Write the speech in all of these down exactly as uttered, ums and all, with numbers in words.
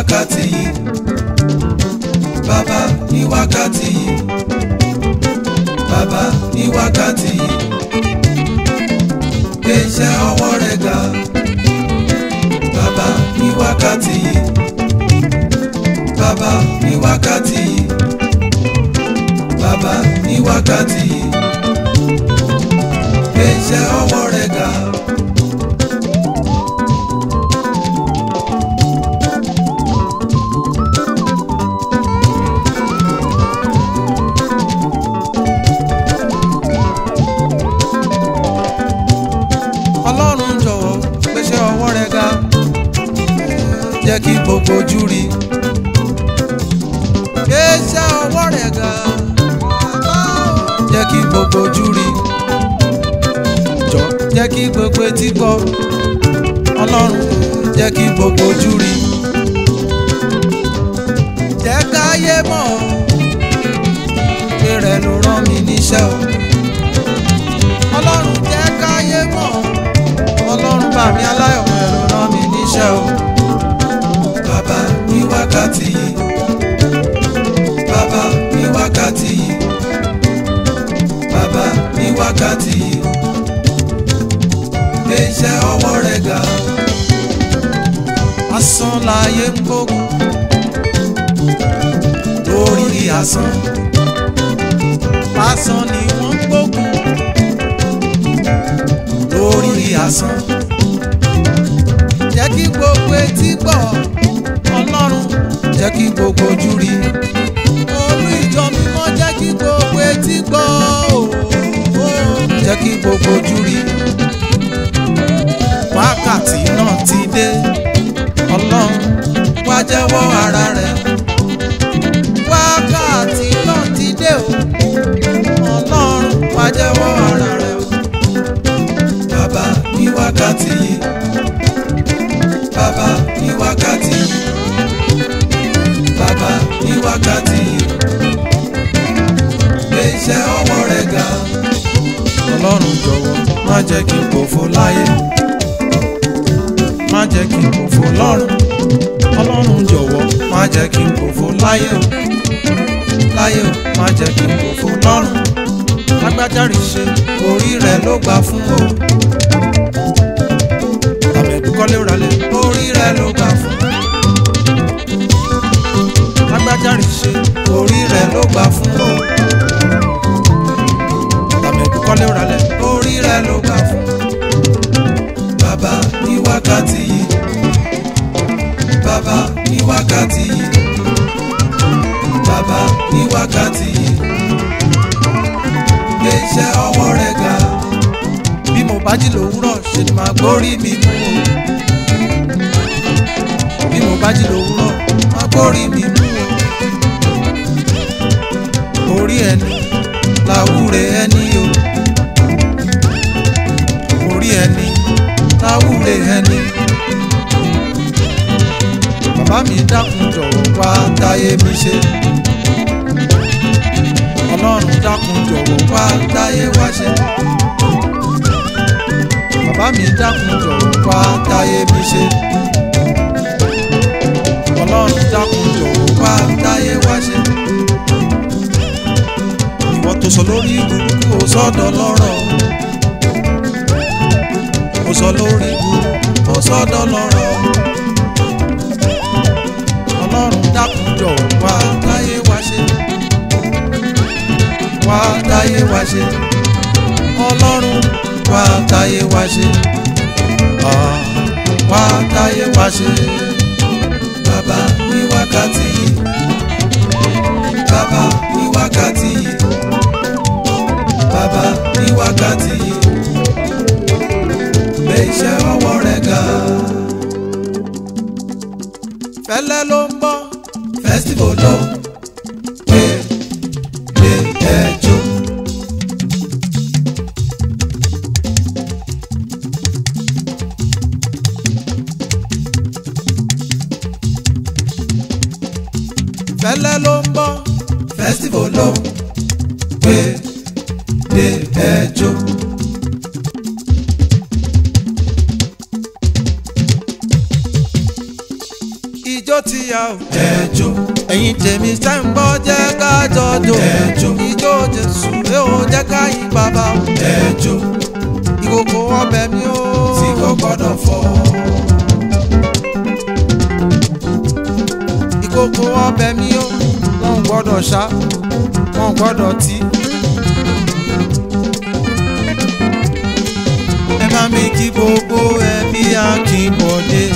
wákàtí yìí, bàbá ní wákàtí yìí, bàbá ní wákàtí yìí, gbé iṣẹ́ ọwọ́ rẹ̀ ga, bàbá ní wákàtí yìí, bàbá ní wákàtí yìí, bàbá ní wákàtí yìí, gbé iṣẹ́ ọwọ́ rẹ̀ ga. Ọlọ́run jọ̀wọ́ gbéṣẹ́ ọwọ́ rẹ̀ ga, jẹ́ kí gbogbo ojú rí. Gbéṣẹ́ ọwọ́ rẹ̀ ga, jẹ́ kí gbogbo ojú rí. Jọ jẹ́ kí gbogbo etí gbọ́. Ọlọ́run jẹ́ kí gbogbo ojú rí. Jẹ́ káyé mọ̀ pé rẹ̀ ló rán mi níṣẹ́ o. Ọlọ́run jẹ́ káyé mọ̀. Ọlọ́run bá mi aláyọ̀ rẹ̀ ló rán mi níṣẹ́ o. Bàbá ní wákàtí yìí, bàbá ní wákàtí yìí, bàbá ní wákàtí yìí, gbé iṣẹ́ ọwọ́ rẹ̀ ga. Asán láyé ń gbógun lórí asán, asán ni wọ́n ń gbógun lórí asán. Jẹ́ kí gbogbo etí gbọ́. Ọlọ́run jẹ́ kí gbogbo ojú rí. Olú ìjọ mímọ́ jẹ́ kí gbogbo etí gbọ́. Jẹ́ kí gbogbo ojú rí. Wákàtí náà ti dé. Ọlọ́run wá jẹ́wọ́ ara rẹ̀. Wákàtí náà ti dé o. Ọlọ́run wá jẹ́wọ́ ara rẹ̀ o. Bàbá ní wákàtí yìí, bàbá ní wákàtí yìí, bàbá ní wákàtí yìí, gbé iṣẹ́ ọwọ́ rẹ̀ ga. Ọlọ́run jọ̀wọ́ má jẹ́ kí n pòfo láyé, má jẹ́ kí n pòfo lọ́run. Ọlọ́run jọ̀wọ́ má jẹ́ kí n pòfo láyé o, láyé o má jẹ́ kí n pòfo lọ́run. Lágbájáre ṣe orí rẹ̀ ló gbà fún o. Àbẹ̀dúkọ́lé ralẹ̀ orí rẹ̀ ló gbà fún. Lágbájáre ṣe orí rẹ̀ ló gbà fún o. Àbẹ̀dúkọ́lé ralẹ̀ orí rẹ̀ ló gbà fún. Bàbá ní wákàtí yìí, bàbá ní wákàtí yìí, bàbá ní wákàtí yìí, gbé iṣẹ́ ọwọ́ rẹ̀ ga. Bí mo bá jí lòwúrọ̀ ṣe ni màá gbórí mi mú o. Bí mo bá jí lòwúrọ̀ màá gbórí mi mú o. Orí ẹni làwúre ẹni o. Orí ẹni làwúre ẹni. Bàbá mi dákun jọ̀wọ́ wá táyé mi ṣe. Ọlọ́run dákun jọ̀wọ́ wá táyé wá ṣe. Bàbá mi dákun jọ̀wọ́ wá táyé mi ṣe. Ọlọ́run dákun jọ̀wọ́ wá táyé wá ṣe. Ìwọ tó sọ lórí burúkú ó sọ́dọ̀ lọ́rọ̀. Ó sọ lórí burúkú ó sọ́dọ̀ lọ́rọ̀. Ọlọ́run dákun jọ̀wọ́ wá táyé wá ṣe. Wá táyé wá ṣe. Ọlọ́run wá táyé wá ṣe. Wá táyé wá ṣe. Bàbá ní wákàtí yìí, bàbá ní wákàtí yìí, bàbá ní wákàtí yìí, gbé iṣẹ́ ọwọ́ rẹ̀ ga. Fẹ́lẹ́ ló ń bọ̀, festival lọ, gbé gbé ẹjọ́. Fẹ́lẹ́ ló ń bọ̀, festival lọ, gbé gbé ẹjọ́. Ijó ti yá o. ẹjọ́ ẹ̀yin tèmi ṣe ń gbọ́ jẹ́ ká jọjọ́. ẹjọ́ ijó Jésù ẹ ò jẹ́ ká yí bàbá o. ẹjọ́ ìkòkò ọbẹ̀ mi o tí kò gbọ́dọ̀ fọ́. ìkòkò ọbẹ̀ mi o wọn gbọ́dọ̀ ṣá wọn gbọ́dọ̀ tí. ẹ bá mi kí gbogbo ẹbí Akínbọ̀dé.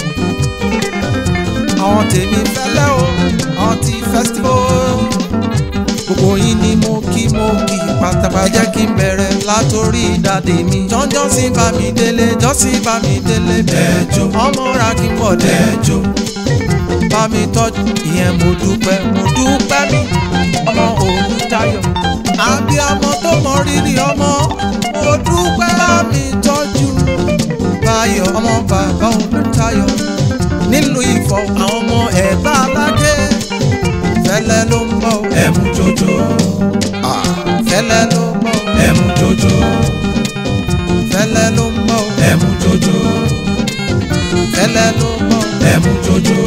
àwọn tèmi fẹ́lẹ́ o àwọn ti festival. gbogbo yín ni mo kí mo kí pátápátá. ẹ jẹ́ kí n bẹ̀rẹ̀ látòrí ìdádé mi. jọ́njọ́sìn bá mi délé jọ́sìn bá mi délé. ẹjọ́ ọmọ Akínbọ̀dé. ẹjọ́ bá mi tọ́jú ìyẹn mo dúpẹ́ mo dúpẹ́ mi. ọmọ Olùtayọ̀ abiyamọ tó mọ rírì ọmọ. mo dúpẹ́ bá mi tọ́jú Báyọ̀ ọmọ bàbá Olùtayọ̀. nílùú Ifọ̀ àwọn ọmọ Ẹ̀gbá Aládé. fẹ́lẹ́ ló ń bọ̀ ẹ̀mú jòjò. fẹ́lẹ́ ló ń bọ̀ ẹ̀mú jòjò. fẹ́lẹ́ ló ń bọ̀ ẹ̀mú jòjò. fẹ́lẹ́ ló ń bọ̀ ẹ̀mú jòjò.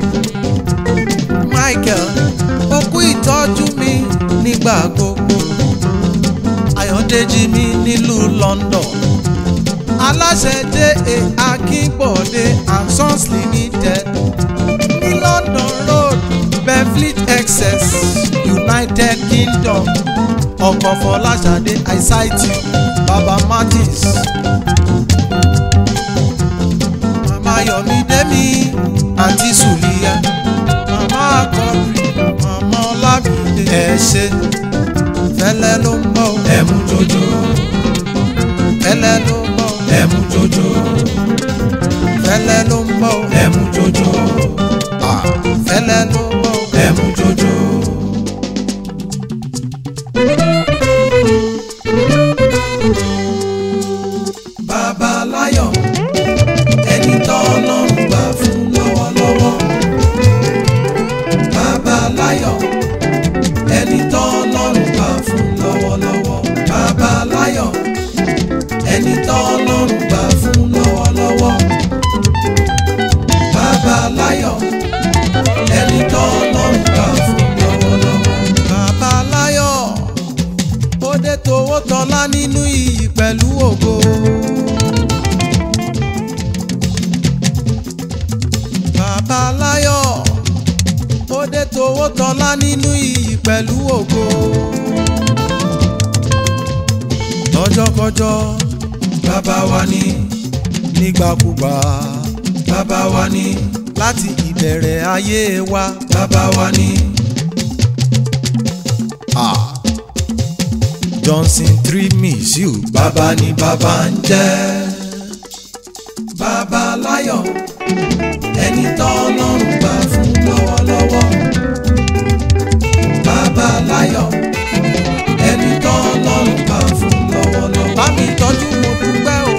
Michael ó kú ìtọ́jú mi nígbà gbogbo. Ayọ̀dèjì mi nílùú London. aláṣẹ dé e Akínbọ̀dé and Sons Limited ní London Road Benfleet Excess United Kingdom. ọkọ̀ Fọláṣadé I cite you Baba Martins. Mama Yomide mi Aunty Suliya. Mama Akọ̀bí Mama Ọlámídé. ẹ ṣé fẹ́lẹ́ ló ń bọ̀ ẹ̀mú jòjò. fẹ́lẹ́ ló ń bọ̀ ẹ̀mú jòjò. fẹ́lẹ́ ló ń bọ̀ ẹ̀mú jòjò. fẹ́lẹ́ ló ń bọ̀ ẹ̀mú jòjò. Bàbá Láyọ̀ ẹni tó Ọlọ́run gbà fún lọ́wọ́lọ́wọ́. Bàbá Láyọ̀ ẹni tó Ọlọ́run gbà fún lọ́wọ́lọ́wọ́. Bàbá Láyọ̀ ẹni tó Ọlọ́run gbà fún lọ́wọ́lọ́wọ́. Bàbá Láyọ̀ ẹni tó Ọlọ́run gbà fún lọ́wọ́lọ́wọ́. Bàbá Láyọ̀ ó dé towó tọ́lá nínú iyì pẹ̀lú ògo. Bàbá Láyọ̀ ó dé towó tọ́lá nínú iyì pẹ̀lú ògo. lọ́jọ́kọjọ́ bàbá wa ní nígbàkúgbà. bàbá wa ní láti ìbẹ̀rẹ̀ ayé wa. bàbá wa ní. ah Johnson three miss you. bàbá ni bàbá ń jẹ́. Bàbá Láyọ̀ ẹni tó Ọlọ́run gbà fún lọ́wọ́lọ́wọ́. Bàbá Láyọ̀ ẹni tó Ọlọ́run gbà fún lọ́wọ́lọ́wọ́. bá mi tọ́jú mo dúpẹ́ o.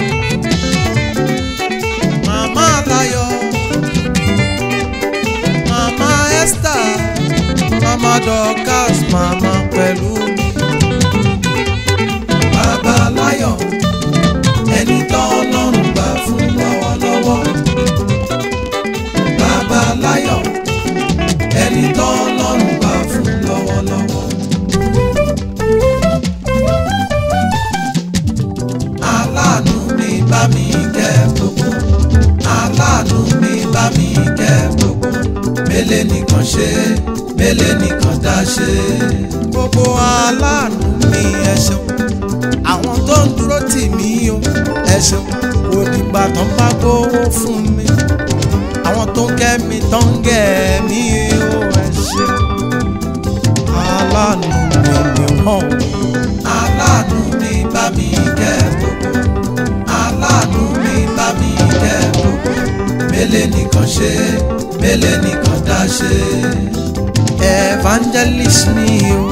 Màmá Láyọ̀ Màmá Esther Màmá Dorcas Màmá pẹ̀lú mi. Bàbá Láyọ̀ ẹni tó Ọlọ́run gbà fún lọ́wọ́lọ́wọ́. Bàbá Láyọ̀ ẹni tó Ọlọ́run gbà fún lọ́wọ́lọ́wọ́. Aláàánú mi bá mi kẹ́ gbogbo. Aláàánú mi bá mi kẹ́ gbogbo. Mélé nìkan ṣe mélé nìkan dá ṣe. Gbogbo aláàánú mi ẹ ṣeun. Àwọn tó ń dúró tì mí o ẹ ṣeun. Òdìgbà tán bá gbówó fún mi. Àwọn tó ń kẹ́ mi tó ń gẹ̀ mí o ẹ ṣeun. Aláàánú mi mi hàn. Aláàánú mi bá mi kẹ́ gbogbo. Aláàánú mi bá mi kẹ́ gbogbo. Mélé nìkan ṣe mélé nìkan dá ṣe. Evangelist ni o.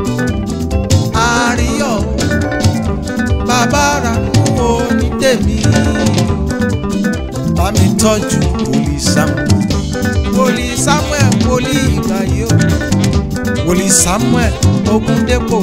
Àríyọ̀ bàbá ra kú ní tèmi. Bá mi tọ́jú Wòlíì Samuel. Wòlíì Samuel wòlíì ìgbà yìí o. Wòlíì Samuel Ogundépò.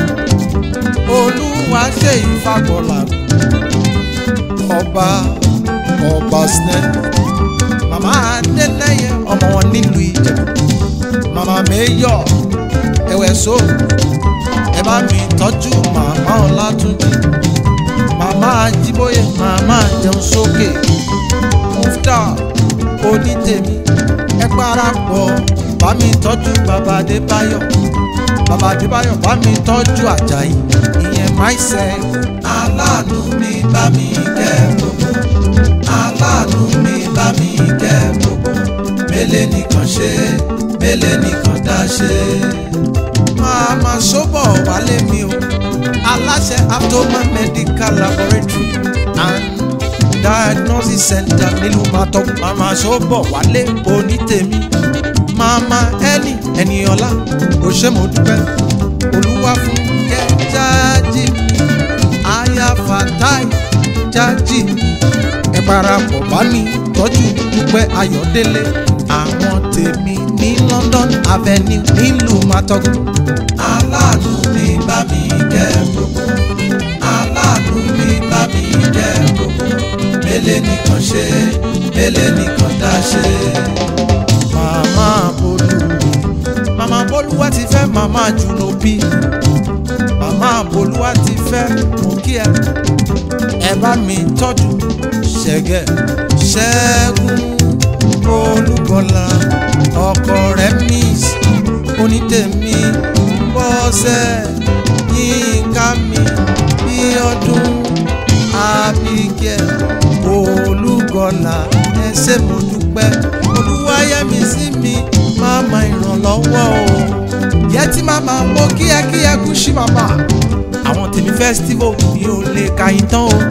Olúwa ṣe ìfagbọ́lá. Ọba ọba sinẹ́. màmá Adélẹ́yẹ ọmọ wọn nílùú Ìjẹ̀bú, màmá Mayor ẹ̀wẹ̀ so ẹ bá mi tọ́jú màmá Ọlátúnjí, màmá Ajíbóyè, màmá Jẹun Sókè, Mufta Onítèmi ẹ parapọ̀ bá mi tọ́jú bàbá Adébáyọ̀, bàbá Adébáyọ̀ bá mi tọ́jú Àjàyí ìyẹn myself. Aláàánú mi bá mi kẹ́ gbogbo, aláàánú mi bá mi kẹ́ gbogbo, mélé nìkan ṣe mélé nìkan dá ṣe. Máa ma sọ́bọ̀ wálé mi o, aláṣẹ Aptoma Medical Laboratory and Diagnosis Center nílùú Màtọ́. Máa ma sọ́bọ̀ wálé Onítèmi, màmá Ẹni Ẹniọlá òṣèmọdúpẹ́, olúwa fún kẹ jájì, aya Fatai jájì ẹ parapọ̀ bá mi tọ́jú Dúpẹ́ Ayọ̀délé, àwọn tèmi ní London Avenue nílùú Màtọ́gùn. Aláàánú mi bá mi kẹ́ gbogbo, aláàánú mi bá mi kẹ́ gbogbo, mélé nìkan ṣe mélé nìkan dá ṣe. Màmá Bolú, màmá Bolúwa ti fẹ́ màmá Junobi, màmá Bolúwa ti fẹ́ mú kí ẹ ẹ bá mi tọ́jú Ṣẹ̀gẹ̀ Ṣẹ́gun Olúgbọ́lá, ọkọ rẹ̀ Miss Onítèmi, Bọ́sẹ̀ Yínká mi, Bíọ́dún Abigail Olúgbọ́lá, ẹ ṣé mo dúpẹ́, Olúwayẹmí sí mi màmá ìrànlọ́wọ́ o. Yẹ tí màmá mo kíákíá kú sí màmá, àwọn tèmi festival mi ò lè ka ìtàn o.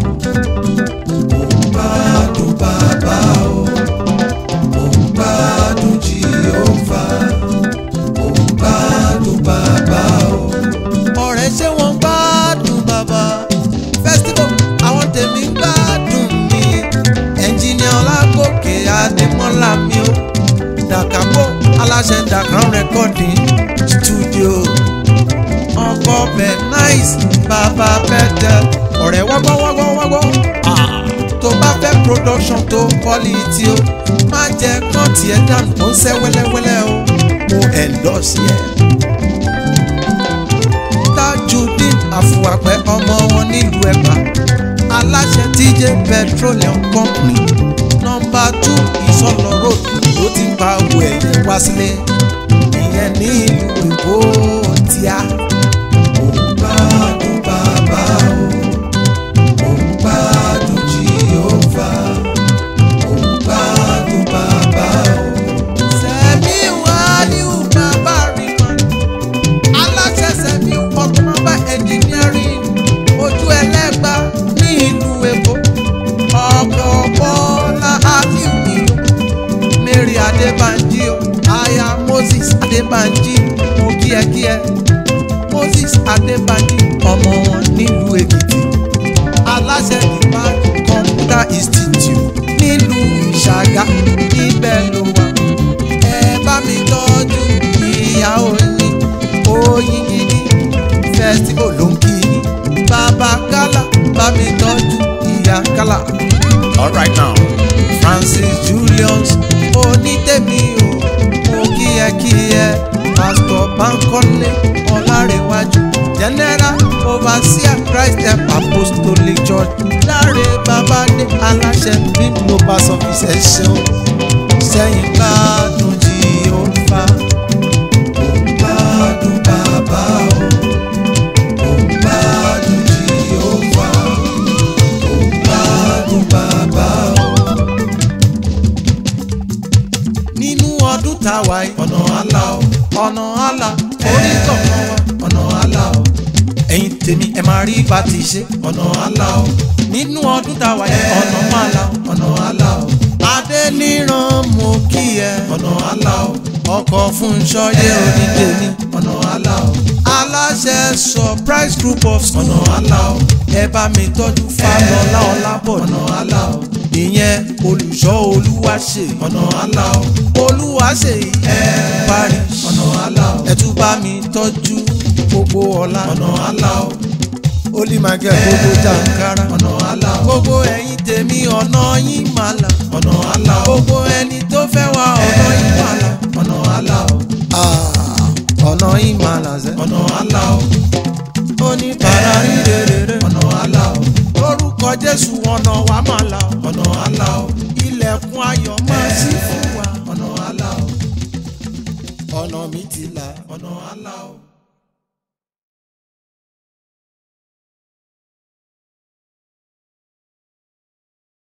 Mo ń gbádùn bàbá o, mo ń gbádùn Jèhófà, mo ń gbádùn bàbá o. Ọ̀rẹ́ ṣé wọ́n gbádùn bàbá? Festival àwọn tèmi gbádùn mi, ẹnjìnìà Ọlágòkè Adémọ́lá mi o, Dàkàbọ̀ aláṣẹ Dàkàn recording studio, ọkọ bẹ nice bàbá Bethel, ọ̀rẹ́ wágbọ́ wágbọ́ wágbọ́ tó bá fẹ́ production tó quality o, má jẹ́ kán tiẹ̀ dànù tó ń ṣẹ́ wẹ́lẹ́wẹ́lẹ́ o, mo endorse yẹ. Tajudeen Àfùwàpẹ́ ọmọ wọn nílùú Ẹ̀gbá, aláṣẹ T J Petroleum Company nọ́mbà two Ìsọlọ road ló ti ń pa owó ẹ̀yẹ wá sílé, ìyẹn ní ìlú Èkó tíá. Mo ń gbádùn bàbá o, mo ń gbádùn Jèhófà, mo ń gbádùn bàbá o. Sẹ̀míù Aliu bàbá rí kan, aláṣẹ Sẹ̀míù Automobile Engineering ojú Ẹlẹ́gbà ní ìlú Èkó, ọkọ̀ Bọ́lá Aliu ni Mary Adébánjí o, aya Moses Adébánjí, mo kí ẹ kí ẹ. Moses Adébánjí ọmọ wọn nílùú Èkìtì, aláṣẹ nípa Computer Institute nílùú Ìṣàgá, níbẹ̀ ló wà. Ẹ bá mi tọ́jú ìyàwó yín, Oyin Gidi festival ló ń kí yín, bàbá Kálá bá mi tọ́jú ìyá Kálá. All right now, Francis Julius Onítèmi o, mo kí ẹ kí ẹ, Pastor Bankole Ọlárẹ̀wájú, General Overseer Christ Apostolic Church, Láre Babádé aláṣẹ Dream Global Service ẹ ṣeun, sẹ́yìn gbádùn Jèhófà. Mo ń gbádùn bàbá o, mo ń gbádùn Jèhófà, mo ń gbádùn bàbá o. Nínú ọdún táwa yìí, ọ̀nà àlà o, ọ̀nà àlà orí kọ̀ọ̀kan wa, ọ̀nà àlà o. Ẹ̀yin tèmi ẹ máa rí bá ti ṣe, ọ̀nà àlà o. Nínú ọdún táwa yìí, ọ̀nà àlà o, ọ̀nà àlà o. Adéníran mo kí ẹ, ọ̀nà àlà o. Ọkọ̀ Fúnṣọ́ yé Onítèmi, ọ̀nà àlà o. Aláṣẹ Surprise Group of School, ọ̀nà àlà o. Ẹ bá mi tọ́jú Fálọlá Ọlábọ̀dé, ọ̀nà àlà o. Ìyẹn olùṣọ́ Olúwaṣe, ọ̀nà àlà o. Olúwaṣe ẹ parí, ọ̀nà àlà o. Ẹ tún bá mi tọ́jú gbogbo ọ̀la, ọ̀nà àlà o. Holy Michael gbogbo jàǹkárá ọ̀nà àlà gbogbo ẹ̀yin tèmi ọ̀nà yín máa là ọ̀nà àlà gbogbo ẹni tó fẹ́ wá ọ̀nà yín máa là ọ̀nà àlà ọ̀nà yín máa là sẹ́ ọ̀nà àlà oníbàárà rírèrè ọ̀nà àlà lórúkọ Jésù ọ̀nà wa máa là ọ̀nà àlà ilẹ̀kùn ayọ̀ máa ṣí fún wa ọ̀nà àlà ọ̀nà mi ti là ọ̀nà àlà.